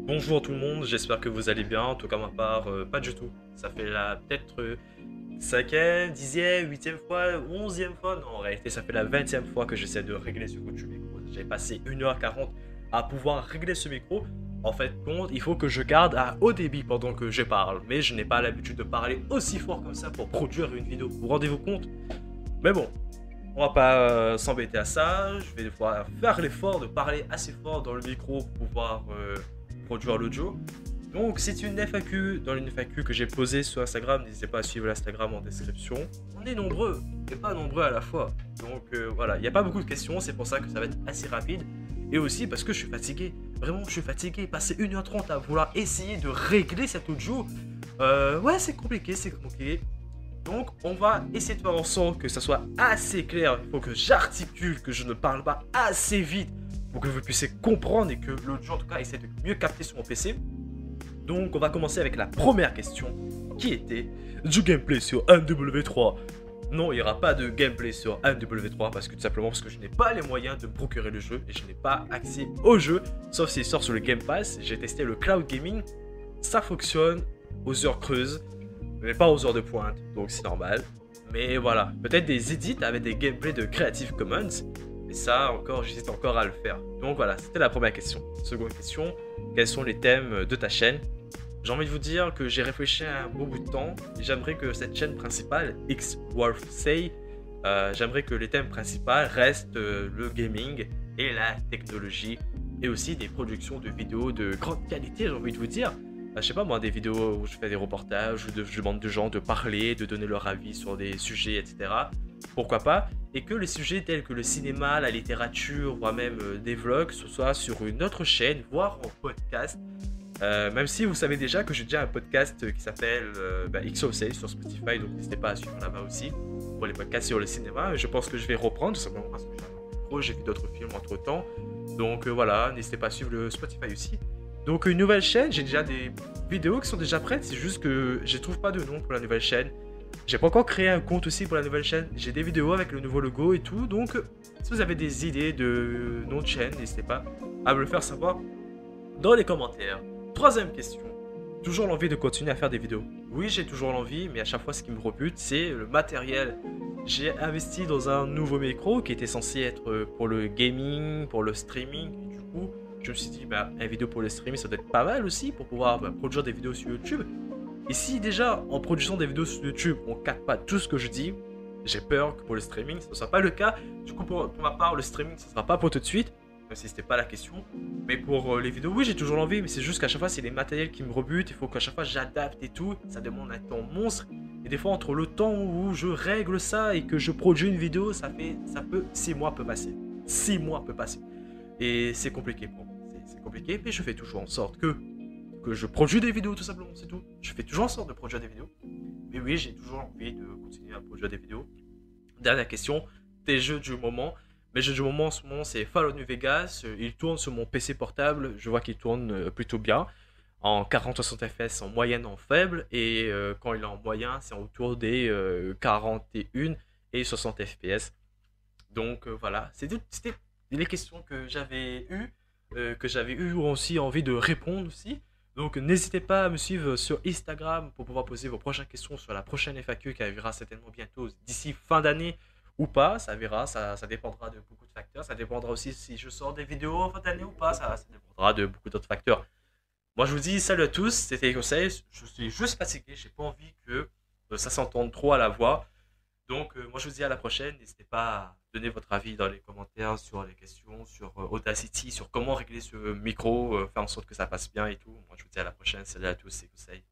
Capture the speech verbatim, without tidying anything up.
Bonjour tout le monde, j'espère que vous allez bien. En tout cas, ma part, euh, pas du tout. Ça fait la peut-être euh, cinquième, dixième, huitième fois, onzième fois. Non, en réalité, ça fait la vingtième fois que j'essaie de régler ce bout du micro. J'ai passé une heure quarante à pouvoir régler ce micro. En fait, compte, il faut que je garde à haut débit pendant que je parle. Mais je n'ai pas l'habitude de parler aussi fort comme ça pour produire une vidéo. Vous rendez-vous compte? Mais bon, on va pas euh, s'embêter à ça. Je vais devoir faire l'effort de parler assez fort dans le micro pour pouvoir euh, produire l'audio. Donc, c'est une F A Q dans une F A Q que j'ai posée sur Instagram. N'hésitez pas à suivre l'Instagram en description. On est nombreux, mais pas nombreux à la fois. Donc, euh, voilà, il n'y a pas beaucoup de questions. C'est pour ça que ça va être assez rapide. Et aussi parce que je suis fatigué. Vraiment, je suis fatigué. Passer une heure trente à vouloir essayer de régler cet audio. Euh, ouais, c'est compliqué, c'est compliqué. Donc, on va essayer de faire en sorte que ça soit assez clair. Il faut que j'articule, que je ne parle pas assez vite pour que vous puissiez comprendre et que l'audio, en tout cas, essaie de mieux capter sur mon P C. Donc, on va commencer avec la première question qui était du gameplay sur M W trois. Non, il n'y aura pas de gameplay sur M W trois parce que tout simplement parce que je n'ai pas les moyens de procurer le jeu et je n'ai pas accès au jeu, sauf s'il sort sur le Game Pass. J'ai testé le cloud gaming, ça fonctionne aux heures creuses, mais pas aux heures de pointe, donc c'est normal. Mais voilà, peut-être des edits avec des gameplays de Creative Commons, mais ça encore, j'hésite encore à le faire. Donc voilà, c'était la première question. Seconde question, quels sont les thèmes de ta chaîne? J'ai envie de vous dire que j'ai réfléchi un beau bout de temps et j'aimerais que cette chaîne principale, X-Wolf Say, euh, j'aimerais que les thèmes principaux restent euh, le gaming et la technologie et aussi des productions de vidéos de grande qualité, j'ai envie de vous dire. Euh, je sais pas moi, des vidéos où je fais des reportages, où de- je demande de gens de parler, de donner leur avis sur des sujets, et cetera. Pourquoi pas? Et que les sujets tels que le cinéma, la littérature, voire même euh, des vlogs, ce soit sur une autre chaîne, voire en podcast. Euh, même si vous savez déjà que j'ai déjà un podcast qui s'appelle euh, bah, X O C sur Spotify, donc n'hésitez pas à suivre là-bas aussi pour les podcasts sur le cinéma. Je pense que je vais reprendre tout simplement parce que j'ai un gros, j'ai vu d'autres films entre temps. Donc euh, voilà, n'hésitez pas à suivre le Spotify aussi. Donc une nouvelle chaîne, j'ai déjà des vidéos qui sont déjà prêtes, c'est juste que je trouve pas de nom pour la nouvelle chaîne. J'ai pas encore créé un compte aussi pour la nouvelle chaîne. J'ai des vidéos avec le nouveau logo et tout, donc euh, si vous avez des idées de nom de chaîne, n'hésitez pas à me le faire savoir dans les commentaires. Troisième question. Toujours l'envie de continuer à faire des vidéos. Oui, j'ai toujours l'envie, mais à chaque fois, ce qui me rebute, c'est le matériel. J'ai investi dans un nouveau micro qui était censé être pour le gaming, pour le streaming. Et du coup, je me suis dit, bah, une vidéo pour le streaming, ça doit être pas mal aussi pour pouvoir bah, produire des vidéos sur YouTube. Et si déjà, en produisant des vidéos sur YouTube, on ne capte pas tout ce que je dis, j'ai peur que pour le streaming, ce ne soit pas le cas. Du coup, pour, pour ma part, le streaming, ce ne sera pas pour tout de suite, même si c'était pas la question. Mais pour euh, les vidéos, oui, j'ai toujours l'envie, mais c'est juste qu'à chaque fois, c'est les matériels qui me rebutent. Il faut qu'à chaque fois, j'adapte et tout. Ça demande un temps monstre. Et des fois, entre le temps où je règle ça et que je produis une vidéo, ça fait, ça peut, six mois peut passer. Six mois peut passer. Et c'est compliqué pour moi. C'est- C'est compliqué, mais je fais toujours en sorte que, que je produis des vidéos, tout simplement, c'est tout. Je fais toujours en sorte de produire des vidéos. Mais oui, j'ai toujours envie de continuer à produire des vidéos. Dernière question, tes jeux du moment. Mes jeux du moment en ce moment, c'est Fallout New Vegas. Euh, Il tourne sur mon P C portable. Je vois qu'il tourne euh, plutôt bien. En quarante à soixante F P S en moyenne, en faible. Et euh, quand il est en moyen, c'est autour des euh, quarante et un et soixante F P S. Donc euh, voilà, c'est tout- c'était les questions que j'avais eues, euh, que j'avais eu aussi envie de répondre aussi. Donc n'hésitez pas à me suivre sur Instagram pour pouvoir poser vos prochaines questions sur la prochaine F A Q qui arrivera certainement bientôt d'ici fin d'année ou pas, ça verra, ça, ça dépendra de beaucoup de facteurs. Ça dépendra aussi si je sors des vidéos en fin d'année ou pas, ça, ça dépendra de beaucoup d'autres facteurs. Moi je vous dis salut à tous, c'était les conseils, je suis juste fatigué, j'ai pas envie que euh, ça s'entende trop à la voix. Donc, euh, moi, je vous dis à la prochaine. N'hésitez pas à donner votre avis dans les commentaires sur les questions, sur euh, Audacity, sur comment régler ce micro, euh, faire en sorte que ça passe bien et tout. Moi, je vous dis à la prochaine. Salut à tous, c'est Conseil.